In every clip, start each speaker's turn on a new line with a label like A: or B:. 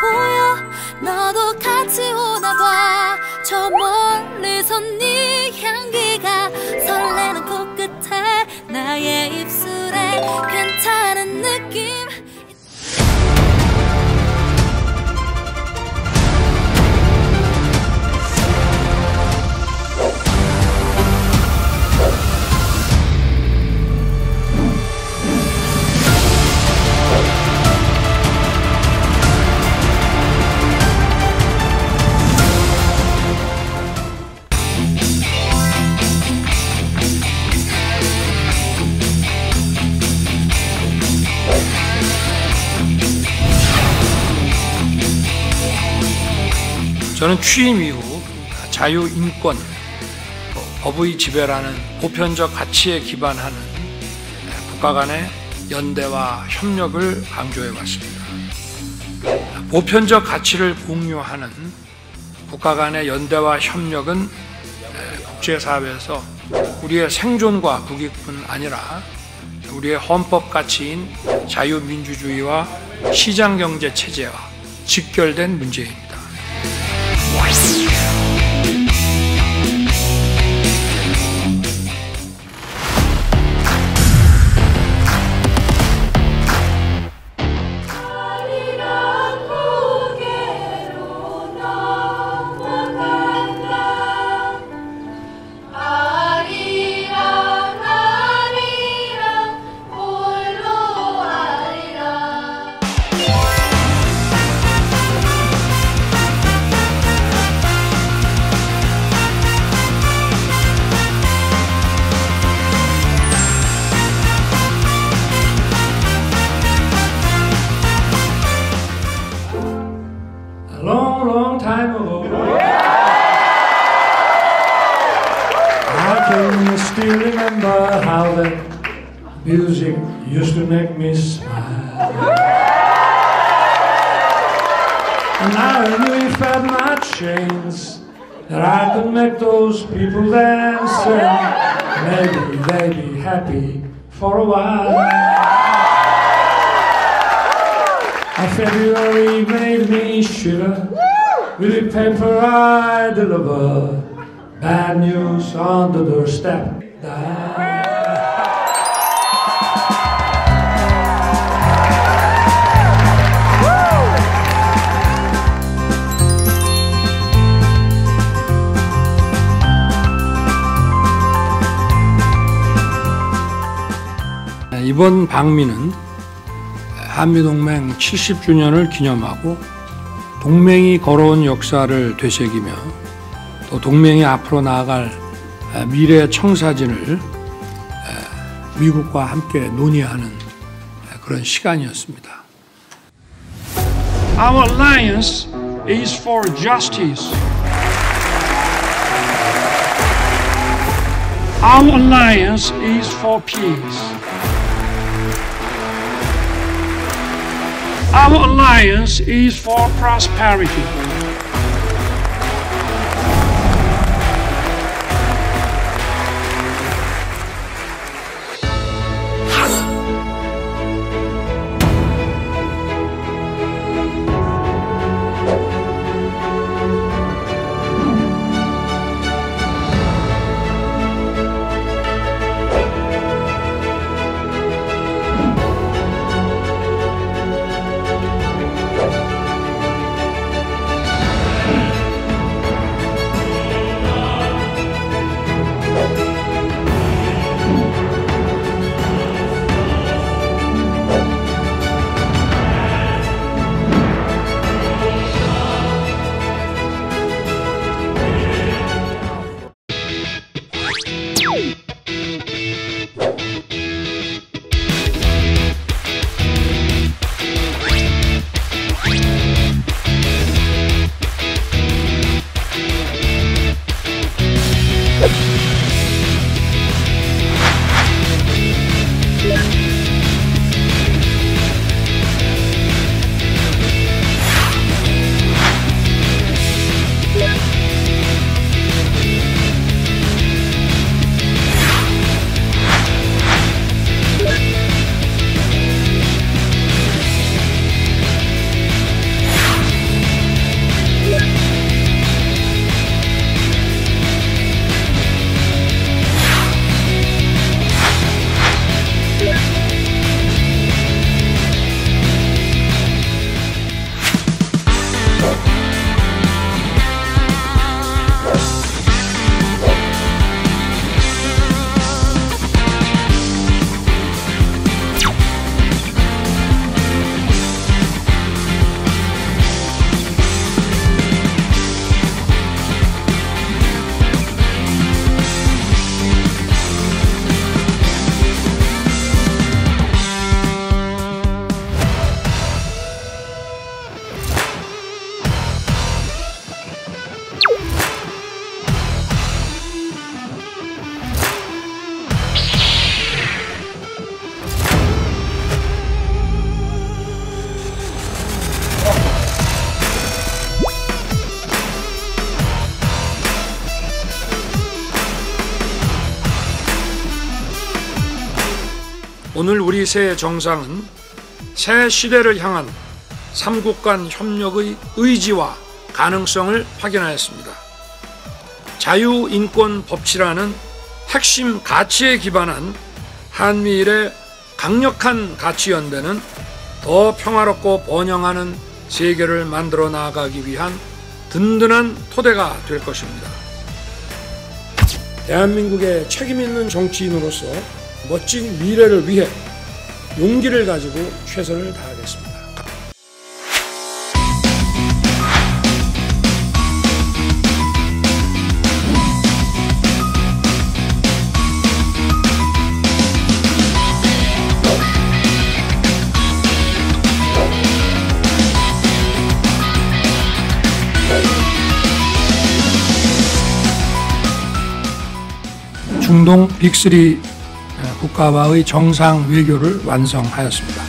A: 보여 너도 같이 오나 봐. 저 멀리서 네 향기가 설레는 코끝에 나의 입술에 괜찮은 느낌.
B: 저는 취임 이후 자유, 인권, 법의 지배라는 보편적 가치에 기반하는 국가 간의 연대와 협력을 강조해 왔습니다. 보편적 가치를 공유하는 국가 간의 연대와 협력은 국제사회에서 우리의 생존과 국익뿐 아니라 우리의 헌법 가치인 자유민주주의와 시장경제 체제와 직결된 문제입니다.
C: Long time ago, I can still remember how that music used to make me smile. And I knew if I had my chance that I could make those people dance, and maybe they'd be happy for a while. February made me shiver with the paper I deliver. Bad news on the doorstep.
B: 이번 방미는 한미동맹 70주년을 기념하고 동맹이 걸어온 역사를 되새기며 또 동맹이 앞으로 나아갈 미래 청사진을 미국과 함께 논의하는 그런 시간이었습니다.
D: Our alliance is for justice. Our alliance is for peace. Our alliance is for prosperity.
B: 오늘 우리 새 정상은 새 시대를 향한 삼국 간 협력의 의지와 가능성을 확인하였습니다. 자유인권 법치라는 핵심 가치에 기반한 한미일의 강력한 가치 연대는 더 평화롭고 번영하는 세계를 만들어 나아가기 위한 든든한 토대가 될 것입니다. 대한민국의 책임 있는 정치인으로서 멋진 미래를 위해 용기를 가지고 최선을 다하겠습니다. 중동 빅3 국가와의 정상 외교를 완성하였습니다.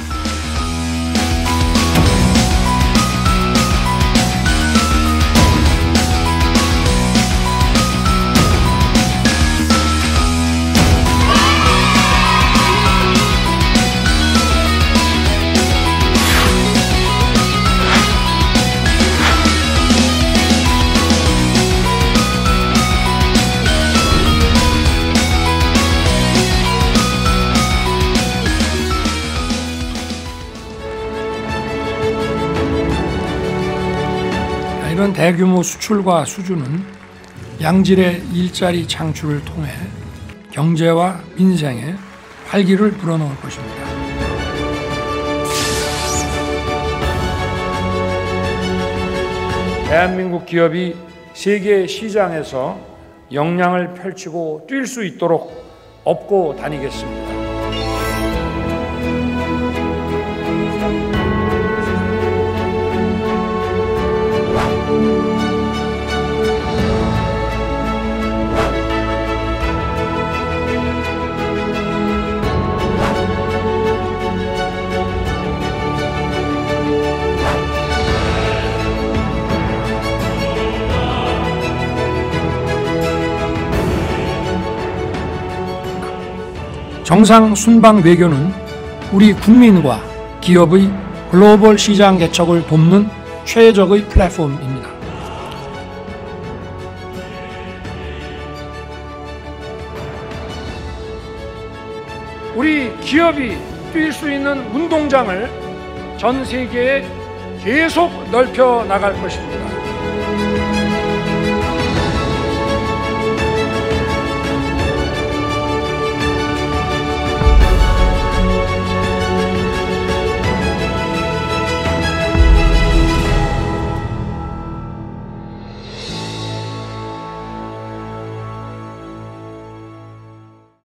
B: 이런 대규모 수출과 수주는 양질의 일자리 창출을 통해 경제와 민생에 활기를 불어넣을 것입니다. 대한민국 기업이 세계 시장에서 역량을 펼치고 뛸 수 있도록 업고 다니겠습니다. 정상 순방 외교는 우리 국민과 기업의 글로벌 시장 개척을 돕는 최적의 플랫폼입니다. 우리 기업이 뛸 수 있는 운동장을 전 세계에 계속 넓혀 나갈 것입니다.